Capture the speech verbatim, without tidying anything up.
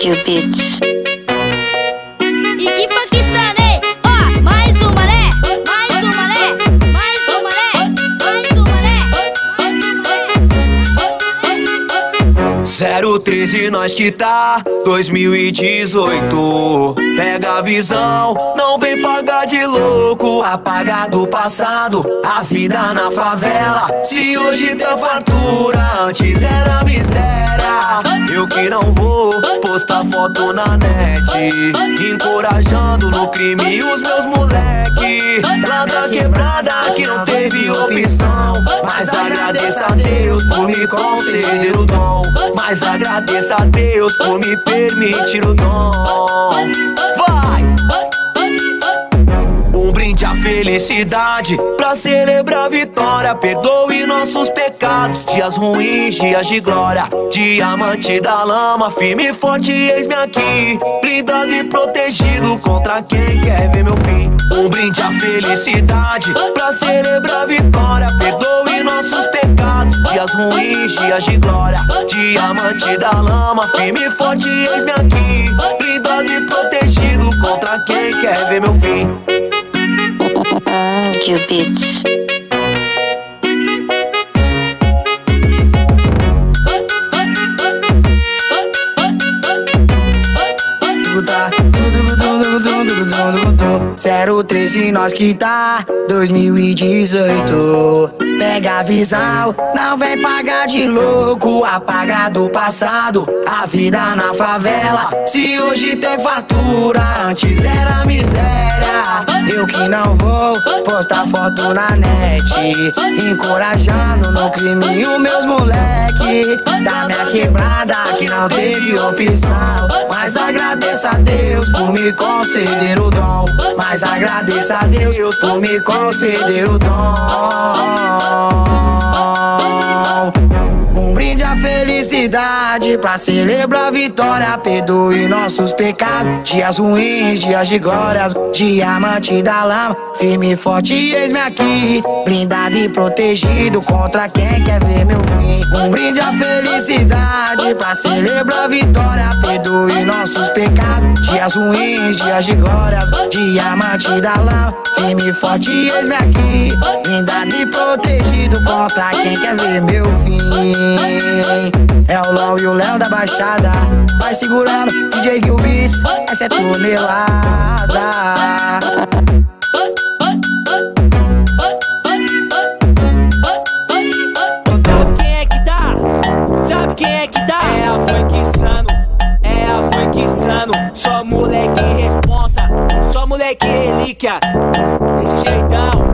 you, bitch. E que funk sanei, ó, mais uma, né? Mais uma, né? Mais uma, né? Mais uma, né? Mais uma, né? zero treze nós que tá, dois mil e dezoito. Pega a visão, não vem pagar de louco. Apaga do passado, a vida na favela. Se hoje tem fartura, antes era miséria. Eu que não vou postar foto na net, encorajando no crime os meus moleque. Lá da quebrada que não teve opção, mas agradeço a Deus por me conceder o dom. Mas agradeço a Deus por me permitir o dom. Vai! Um brinde à felicidade, pra celebrar a vitória. Perdoe nossos pecados, dias ruins, dias de glória. Diamante da lama, firme e forte, eis-me aqui, blindado e protegido contra quem quer ver meu fim. Um brinde à felicidade, pra celebrar a vitória. Perdoe nossos pecados, dias ruins, dias de glória. Diamante da lama, firme e forte, eis-me aqui, blindado e protegido contra quem quer ver meu fim. You, bitch. zero treze nós que tá, dois mil e dezoito. Pega a visão, não vem pagar de louco. Apaga do passado, a vida na favela. Se hoje tem fartura, antes era miséria. Eu que não vou postar foto na net, encorajando no crime os meus moleque. Da minha quebrada que não teve opção, mas agradeço a Deus por me conceder o dom. Mas agradeço a Deus por me conceder o dom. Um brinde à felicidade, pra celebrar a vitória. Perdoe nossos pecados, dias ruins, dias de glórias. Diamante da lama, firme e forte, eis-me aqui, blindado e protegido contra quem quer ver meu fim. Um brinde à felicidade, pra celebrar a vitória. Perdoe nossos pecados, dias ruins, dias de glórias. Diamante da lama, firme e forte, eis-me aqui, blindado e protegido contra quem quer ver meu fim. É o L O e o Léo da Baixada, vai segurando, D J Gilbis, essa é tonelada. Quem é que tá? Sabe quem é que tá? É a funk insano, é a funk insano. Só moleque responsa, só moleque relíquia, desse jeitão.